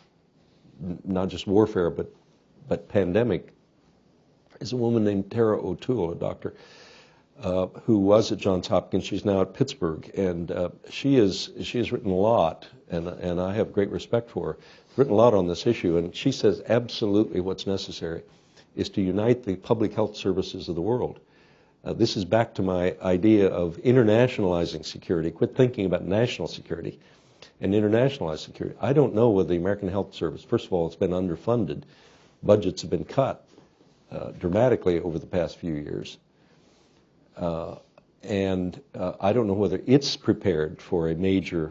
n- not just warfare, but, but pandemic, is a woman named Tara O'Toole, a doctor, uh, who was at Johns Hopkins. She's now at Pittsburgh, and uh, she is she has written a lot, and and I have great respect for her. Written a lot on this issue, and she says absolutely what's necessary is to unite the public health services of the world. Uh, this is back to my idea of internationalizing security. Quit thinking about national security and internationalize security. I don't know whether the American Health Service, first of all, it's been underfunded. Budgets have been cut uh, dramatically over the past few years. Uh, and uh, I don't know whether it's prepared for a major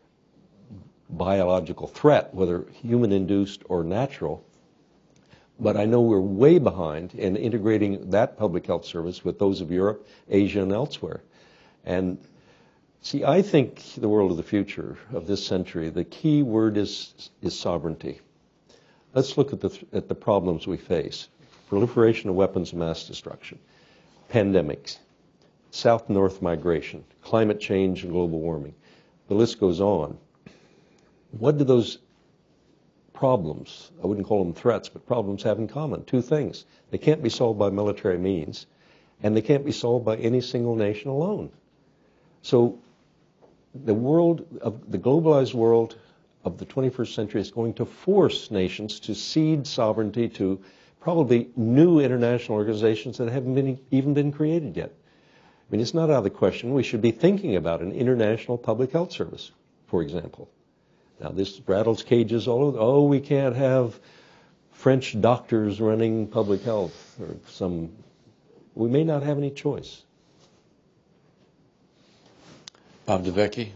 biological threat, whether human-induced or natural. But I know we're way behind in integrating that public health service with those of Europe, Asia, and elsewhere. And see, I think the world of the future of this century, the key word is is sovereignty. Let's look at the at the problems we face: proliferation of weapons of mass destruction, pandemics, south-north migration, climate change, and global warming. the list goes on. What do those problems, I wouldn't call them threats, but problems have in common? Two things. They can't be solved by military means, and they can't be solved by any single nation alone. So the world, of the globalized world of the twenty-first century is going to force nations to cede sovereignty to probably new international organizations that haven't been, even been created yet. I mean, it's not out of the question. We should be thinking about an international public health service, for example. Now, this rattles cages all over. Oh, we can't have French doctors running public health or some. We may not have any choice. Bob DeVecchi.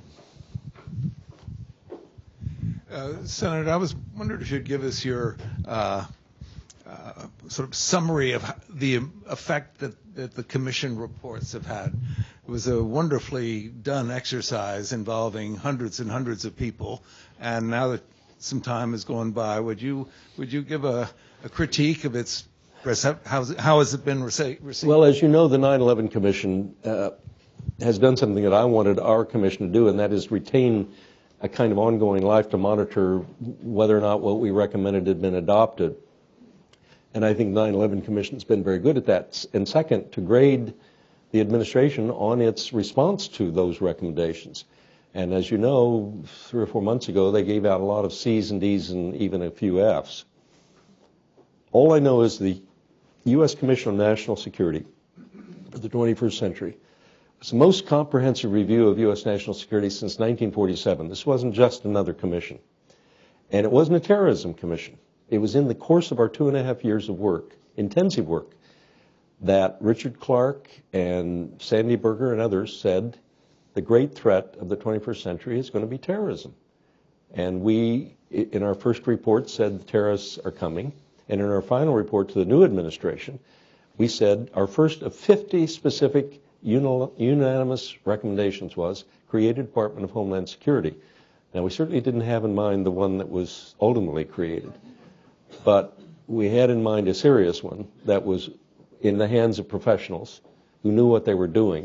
Uh, Senator, I was wondering if you'd give us your uh, uh, sort of summary of the effect that, that the Commission reports have had. It was a wonderfully done exercise involving hundreds and hundreds of people, and now that some time has gone by, would you would you give a, a critique of its how how has it been received? Well, as you know, the nine eleven Commission uh, has done something that I wanted our commission to do, and that is retain a kind of ongoing life to monitor whether or not what we recommended had been adopted. And I think the nine eleven Commission has been very good at that. And second, to grade the administration on its response to those recommendations. And as you know, three or four months ago, they gave out a lot of C's and D's and even a few F's. All I know is the U S Commission on National Security for the twenty-first century was the most comprehensive review of U S national security since nineteen forty-seven. This wasn't just another commission. And it wasn't a terrorism commission. It was in the course of our two and a half years of work, intensive work, that Richard Clarke and Sandy Berger and others said the great threat of the twenty-first century is going to be terrorism. And we, in our first report, said the terrorists are coming. And in our final report to the new administration, we said our first of fifty specific unanimous recommendations was create a Department of Homeland Security. Now, we certainly didn't have in mind the one that was ultimately created, but we had in mind a serious one that was in the hands of professionals who knew what they were doing.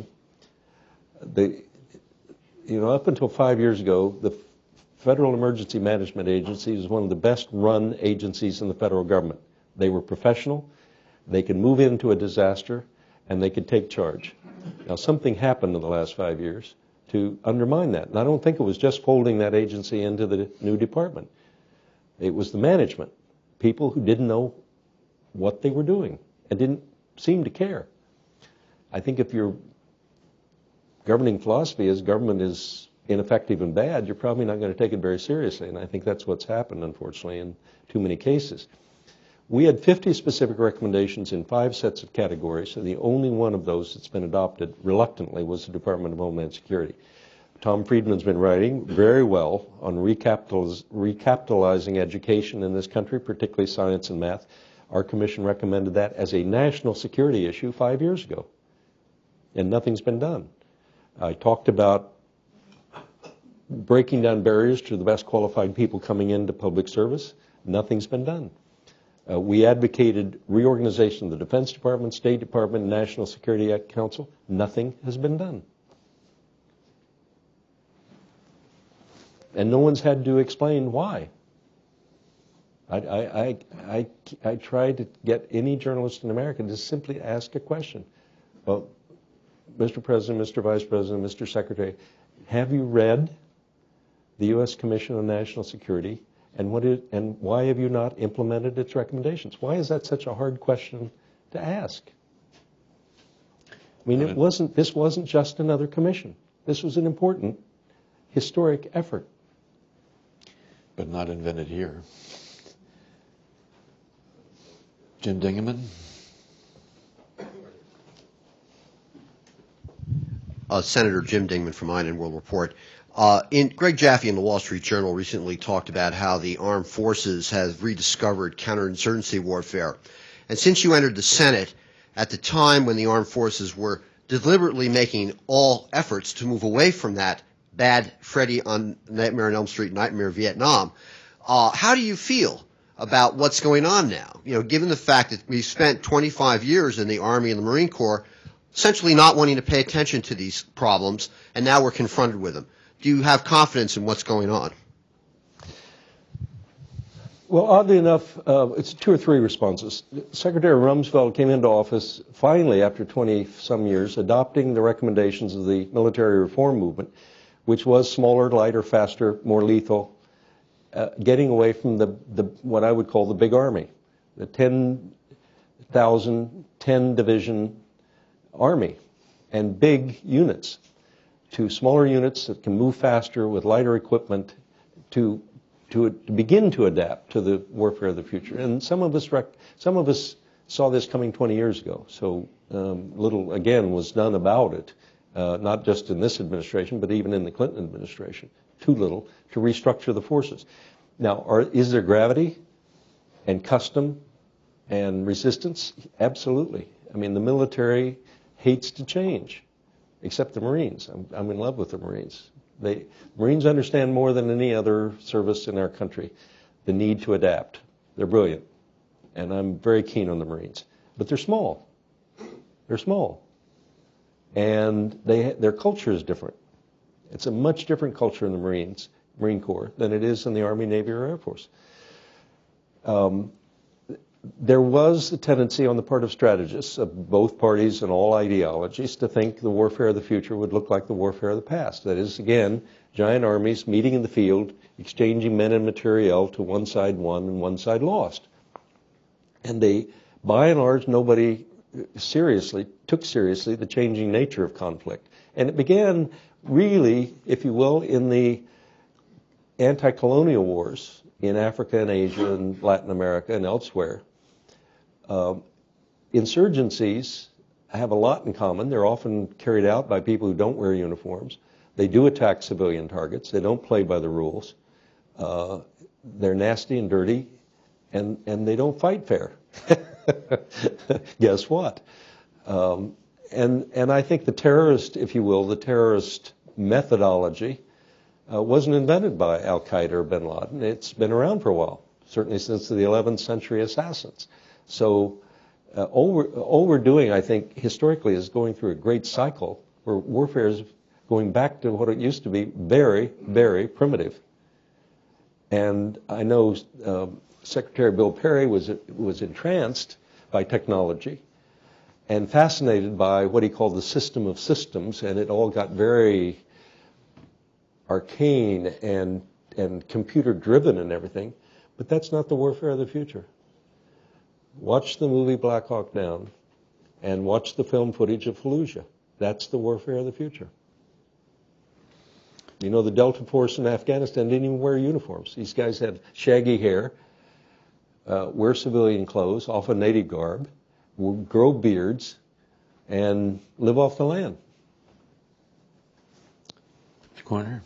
The, you know, up until five years ago, the Federal Emergency Management Agency is one of the best run agencies in the federal government. They were professional, they could move into a disaster, and they could take charge. Now, something happened in the last five years to undermine that. And I don't think it was just folding that agency into the new department. It was the management, people who didn't know what they were doing and didn't seem to care. I think if your governing philosophy is government is ineffective and bad, you're probably not going to take it very seriously. And I think that's what's happened, unfortunately, in too many cases. We had fifty specific recommendations in five sets of categories, and the only one of those that's been adopted reluctantly was the Department of Homeland Security. Tom Friedman's been writing very well on recapitaliz- recapitalizing education in this country, particularly science and math. Our commission recommended that as a national security issue five years ago, and nothing's been done. I talked about breaking down barriers to the best qualified people coming into public service. Nothing's been done. Uh, we advocated reorganization of the Defense Department, State Department, National Security Council. Nothing has been done. And no one's had to explain why. I, I, I, I, I tried to get any journalist in America to simply ask a question. Well, Mister President, Mister Vice President, Mister Secretary, have you read the U S Commission on National Security? And what is, and why have you not implemented its recommendations? Why is that such a hard question to ask? I mean, it wasn't, this wasn't just another commission. This was an important historic effort. But not invented here. Jim Dingaman. Uh, Senator Jim Dingman from I N N World Report. Uh, in, Greg Jaffe in the Wall Street Journal recently talked about how the armed forces have rediscovered counterinsurgency warfare. And since you entered the Senate at the time when the armed forces were deliberately making all efforts to move away from that bad Freddy on Nightmare on Elm Street, Nightmare Vietnam, uh, how do you feel about what's going on now? You know, given the fact that we've spent twenty-five years in the Army and the Marine Corps essentially not wanting to pay attention to these problems, and now we're confronted with them. do you have confidence in what's going on? Well, oddly enough, uh, it's two or three responses. Secretary Rumsfeld came into office finally after twenty-some years, adopting the recommendations of the military reform movement, which was smaller, lighter, faster, more lethal, uh, getting away from the, the what I would call the big army, the ten thousand, ten division army, and big units, to smaller units that can move faster with lighter equipment to To, to begin to adapt to the warfare of the future. And some of us, rec- some of us saw this coming twenty years ago. So um, little, again, was done about it, uh, not just in this administration, but even in the Clinton administration. Too little to restructure the forces. Now, are, is there gravity and custom and resistance? Absolutely. I mean, the military hates to change, except the Marines. I'm, I'm in love with the Marines. They, Marines understand more than any other service in our country the need to adapt. They're brilliant, and I'm very keen on the Marines. But they're small. They're small. And they, their culture is different. It's a much different culture in the Marines, Marine Corps, than it is in the Army, Navy, or Air Force. Um, there was a tendency on the part of strategists of both parties and all ideologies to think the warfare of the future would look like the warfare of the past. That is, again, giant armies meeting in the field, exchanging men and materiel to one side won and one side lost. And they, by and large, nobody seriously took seriously the changing nature of conflict. And it began really, if you will, in the anti-colonial wars in Africa and Asia and Latin America and elsewhere. Uh, insurgencies have a lot in common. They're often carried out by people who don't wear uniforms. They do attack civilian targets. They don't play by the rules. Uh, they're nasty and dirty, and, and they don't fight fair. Guess what? Um, and, and I think the terrorist, if you will, the terrorist methodology uh, wasn't invented by Al-Qaeda or bin Laden. It's been around for a while, certainly since the eleventh century assassins. So uh, all, we're, all we're doing, I think, historically is going through a great cycle where warfare is going back to what it used to be, very, very primitive. And I know uh, Secretary Bill Perry was, was entranced by technology and fascinated by what he called the system of systems, and it all got very arcane and, and computer-driven and everything. But that's not the warfare of the future. Watch the movie Black Hawk Down and watch the film footage of Fallujah. That's the warfare of the future. You know, the Delta Force in Afghanistan didn't even wear uniforms. These guys had shaggy hair, uh, wear civilian clothes, often native garb, grow beards, and live off the land. Corner.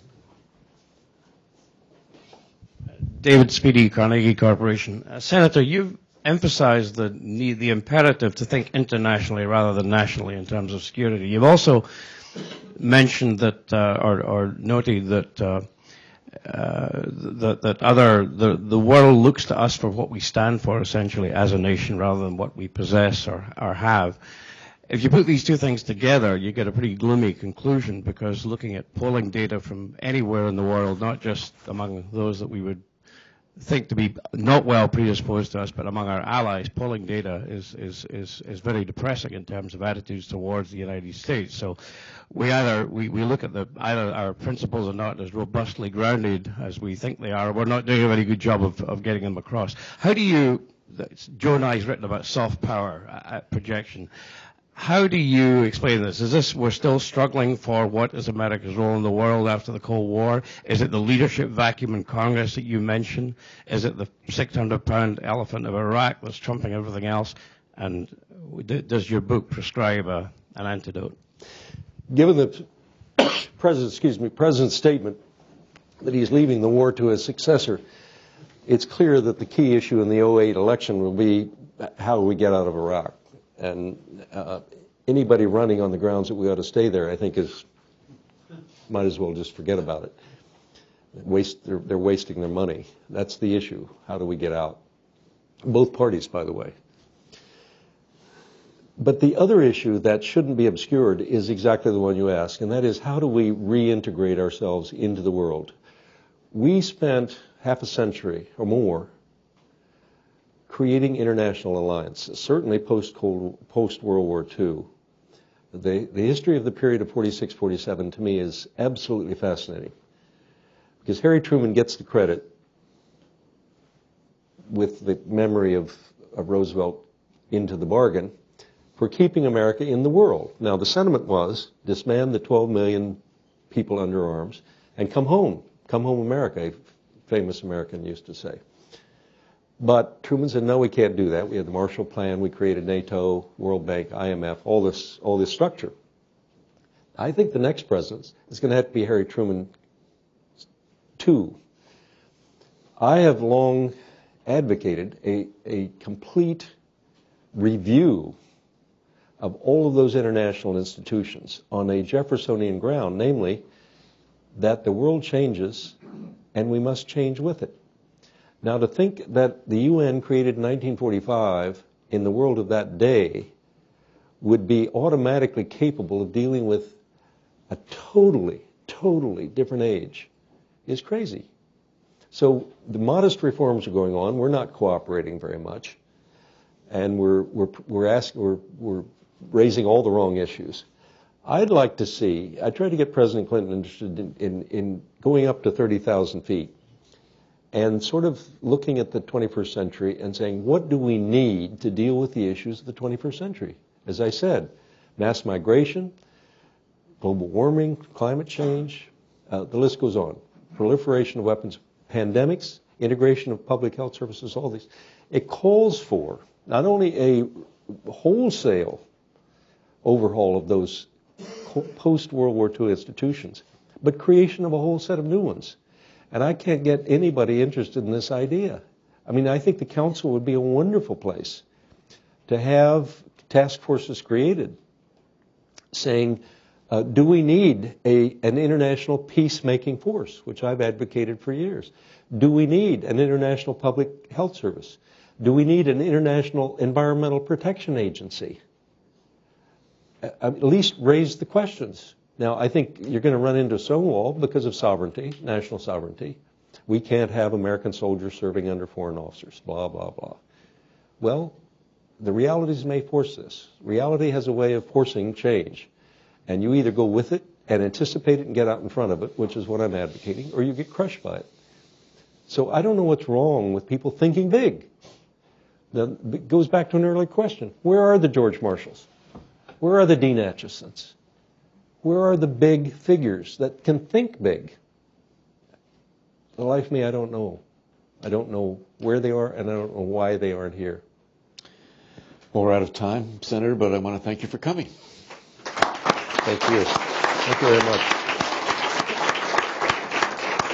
David Speedy, Carnegie Corporation. Uh, Senator, you've emphasized the need, the imperative to think internationally rather than nationally in terms of security. You've also mentioned that, uh, or, or noted that, uh, uh, that that other the the world looks to us for what we stand for, essentially, as a nation, rather than what we possess or or have. If you put these two things together, you get a pretty gloomy conclusion, because looking at polling data from anywhere in the world, not just among those that we would think to be not well predisposed to us, but among our allies, polling data is, is, is, is very depressing in terms of attitudes towards the United States. So we either, we, we look at the, either our principles are not as robustly grounded as we think they are, or we're not doing a very good job of, of getting them across. How do you, Joe Nye's written about soft power uh, projection. How do you explain this? Is this we're still struggling for what is America's role in the world after the Cold War? Is it the leadership vacuum in Congress that you mentioned? Is it the six hundred pound elephant of Iraq that's trumping everything else? And does your book prescribe a, an antidote? Given the president, excuse me, president's statement that he's leaving the war to his successor, it's clear that the key issue in the oh eight election will be how do we get out of Iraq. And uh, anybody running on the grounds that we ought to stay there, I think, is might as well just forget about it. Waste, they're, they're wasting their money. That's the issue. How do we get out? Both parties, by the way. But the other issue that shouldn't be obscured is exactly the one you ask, and that is how do we reintegrate ourselves into the world? We spent half a century or more creating international alliances, certainly post-Cold, post-World War Two. The, the history of the period of forty-six forty-seven to me is absolutely fascinating, because Harry Truman gets the credit with the memory of, of Roosevelt into the bargain for keeping America in the world. Now, the sentiment was disband the twelve million people under arms and come home. Come home, America, a famous American used to say. But Truman said, no, we can't do that. We had the Marshall Plan. We created NATO, World Bank, I M F, all this, all this structure. I think the next president is going to have to be Harry Truman two. I have long advocated a, a complete review of all of those international institutions on a Jeffersonian ground, namely that the world changes and we must change with it. Now, to think that the U N created in nineteen forty-five in the world of that day would be automatically capable of dealing with a totally, totally different age is crazy. So the modest reforms are going on. We're not cooperating very much, and we're we're we're asking we're we're raising all the wrong issues. I'd like to see. I tried to get President Clinton interested in in, in going up to thirty thousand feet and sort of looking at the twenty-first century and saying, what do we need to deal with the issues of the twenty-first century? As I said, mass migration, global warming, climate change, uh, the list goes on. Proliferation of weapons, pandemics, integration of public health services, all these. It calls for not only a wholesale overhaul of those post-World War Two institutions, but creation of a whole set of new ones. And I can't get anybody interested in this idea. I mean, I think the council would be a wonderful place to have task forces created saying, uh, do we need a, an international peacemaking force, which I've advocated for years? Do we need an international public health service? Do we need an international environmental protection agency? At least raise the questions. Now, I think you're going to run into a stonewall because of sovereignty, national sovereignty. We can't have American soldiers serving under foreign officers, blah, blah, blah. Well, the realities may force this. Reality has a way of forcing change. And you either go with it and anticipate it and get out in front of it, which is what I'm advocating, or you get crushed by it. So I don't know what's wrong with people thinking big. The, it goes back to an earlier question. Where are the George Marshalls? Where are the Dean Achesons? Where are the big figures that can think big? For the life of me, I don't know. I don't know where they are, and I don't know why they aren't here. Well, we're out of time, Senator, but I want to thank you for coming. Thank you. Thank you very much.